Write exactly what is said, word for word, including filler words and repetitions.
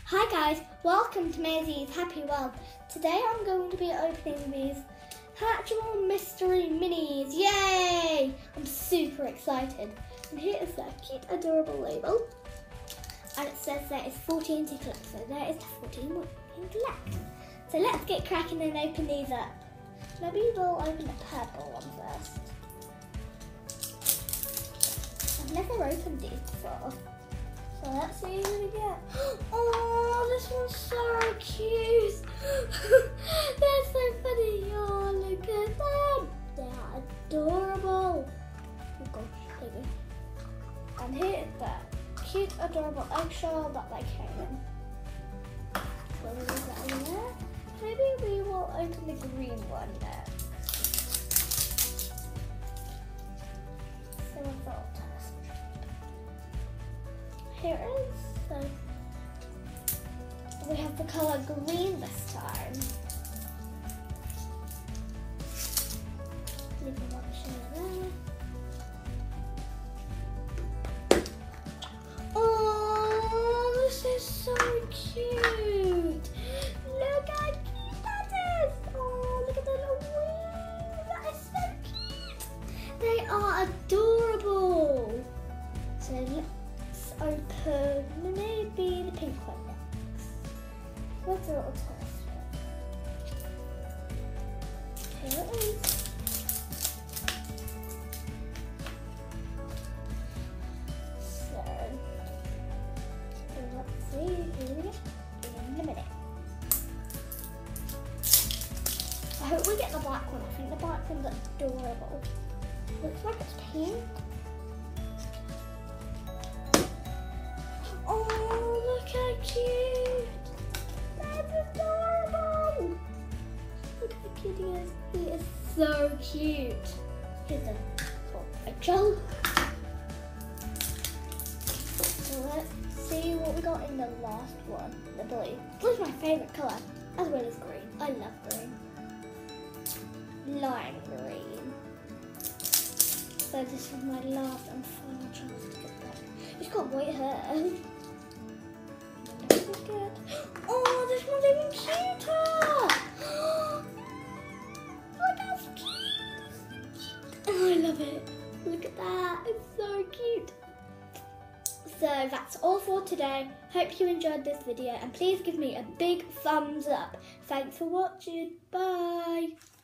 Hi guys, welcome to Maisies Happy World. Today I'm going to be opening these Hatchimal Mystery Minis. Yay! I'm super excited. And here is their cute, adorable label. And it says there is fourteen to collect, so there is the fourteen more to collect. So let's get cracking and open these up. Maybe we'll open the purple one first. I've never opened these before. So let's see who we get. Oh, this one's so cute. They're so funny. Oh, look at them. They are adorable. Oh gosh, there we go. And here is the cute, adorable eggshell that they came in. So we'll leave that in there. Maybe we will open the green one next. So we'll test. Here it is. So we have the colour green this time. Leave the one shade there. Oh, this is so cute. Look how cute that is. Oh, look at the little wings. That is so cute. They are adorable. So look. Open maybe the pink one next. What's a little test? Here it is. So let's see who we get in a minute. I hope we get the black one. I think the black one's adorable. Looks like it's pink. Oh, look how cute! That's adorable! Look how cute he is. He is so cute. Here's a little eggshell. So let's see what we got in the last one, the blue. Blue is my favourite colour, as well as green. I love green. Lime green. So this is my last and final chance to get that. He's got white hair. Good. Oh, this one's even cuter! Look how cute! Oh, I love it. Look at that. It's so cute. So that's all for today. Hope you enjoyed this video and please give me a big thumbs up. Thanks for watching. Bye.